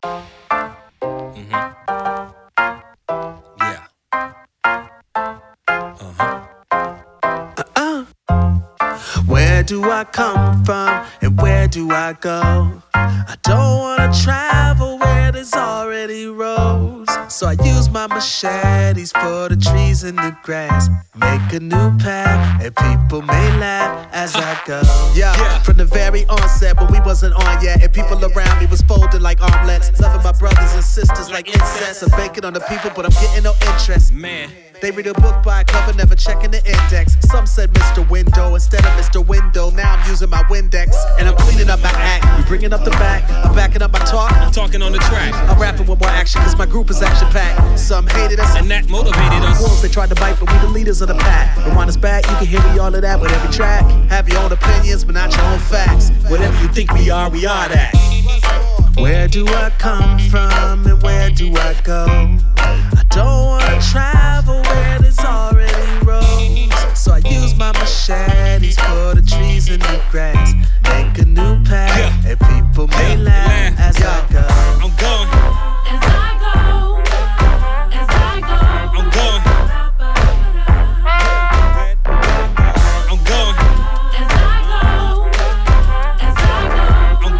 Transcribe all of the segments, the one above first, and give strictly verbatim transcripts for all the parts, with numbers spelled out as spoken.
Mm-hmm. Yeah. Uh-uh. Where do I come from and where do I go? I don't wanna travel where there's already roads, so I use my machetes for the trees and the grass. Make a new path and people may laugh as I go. Yeah, yeah. From the very onset when we wasn't on yet, and people around me was folded like omelets. Loving my brothers and sisters like incest. I'm banking on the people, but I'm getting no interest. Man, they read a book by a cover, never checking the index. Some said Mister Window instead of Mister Window. Now I'm using my Windex, and I'm cleaning up my act. We bringing up the back, I'm backing up my talk. I'm talking on the track. I'm rapping with more action, cause my group is action-packed. Some hated us, and that motivated us. Wolves, they tried to bite, but we the leaders of the pack. And when it's bad, you can hear me all of that with every track. Have your own opinions, but not your own facts. Whatever you think we are, we are that. Where do I come from and where do I go? I don't wanna travel where there's already roads, so I use my machetes for the trees and the grass. Make a new path, yeah. And people may yeah. laugh as yeah. I go. I'm going. As I go, as I go. I'm going. I'm going. As I go, as I go. I'm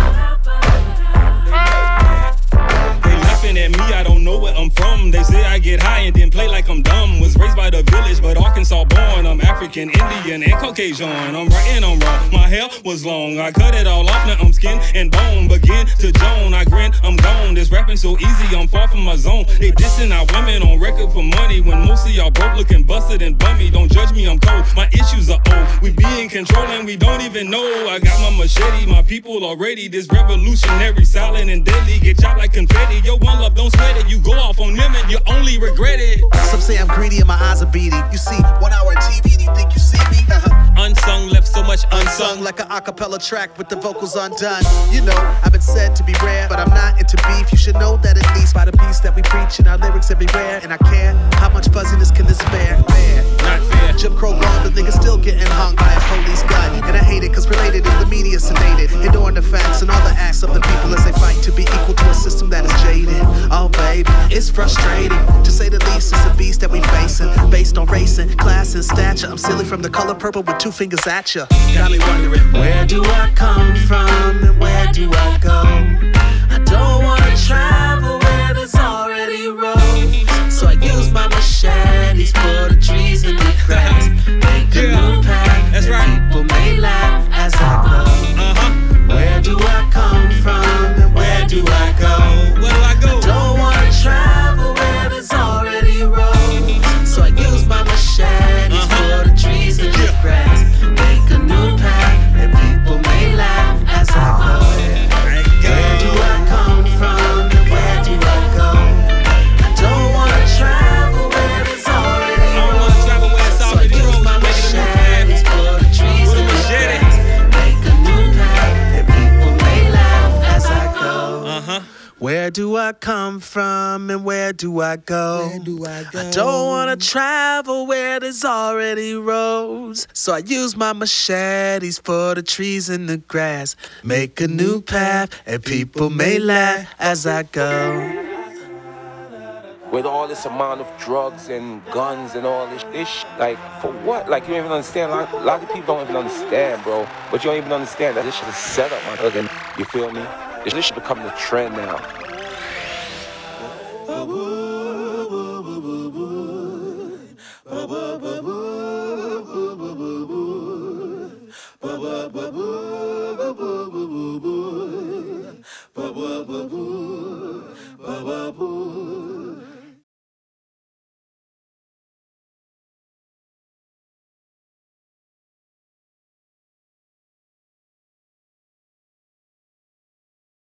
going. They laughing at me, I don't know where I'm from. They say I get high and then play like I'm dumb. Was raised by the village, but Arkansas born. I'm African, Indian, and Caucasian. I'm right and I'm wrong. My hair was long, I cut it all off. Now I'm skin and bone. Begin to joan, I grin, I'm gone. This rapping so easy, I'm far from my zone. They dissing our women on record for money, when most of y'all broke looking busted and bummy. Don't judge me, I'm cold. My issues are old. We be in control and we don't even know. I got my machete, my people are ready. This revolutionary, silent and deadly. Get shot like confetti. Yo, one love, don't sweat it. You go off on them and you only regret it. Some say I'm greedy and my eyes are beady. You see one hour T V and you think you see me? Unsung, left so much unsung. Like an acapella track with the vocals undone. You know, I've been said to be rare, but I'm not into beef. You should know that at least by the piece that we preach in our lyrics everywhere. And I care, how much fuzziness can this bear? Fair, not fair. Jim Crow gone, but niggas still getting hung by a police gun. And I hate it, cause related is the media sedated, ignoring the facts and all the acts of the people as they fight to be equal to a system that is jaded. Oh baby, it's frustrating, to say the least. It's a beast that we facing, based on racing, class and stature. I'm silly from the color purple with two fingers at ya. Got me wondering, where do I come from and where do I go? I don't wanna travel where there's already roads, so I use my machetes for the trees and the grass. Make a yeah. new path, that's right. People may laugh as I go. Uh-huh. Where do I come from and where do I go? Where do I go? I don't wanna travel where there's already roads, so I use my machetes uh-huh. for the trees and yeah. the grass. Make a new path and people may laugh as I go. Where do I come from and where do I go? I don't wanna travel where there's already roads, so I use my machetes for the trees and the grass. Make a new path and people may laugh as I go. Uh-huh. Where do I come from and where do I go? Where do I go? I don't wanna travel where there's already roads, so I use my machetes for the trees and the grass. Make a new path and people may laugh as I go. With all this amount of drugs and guns and all this, this sh- like, for what? Like, you don't even understand. A lot, a lot of people don't even understand, bro. But you don't even understand that this shit is set up, my nigga. You feel me? This, this should become the trend now.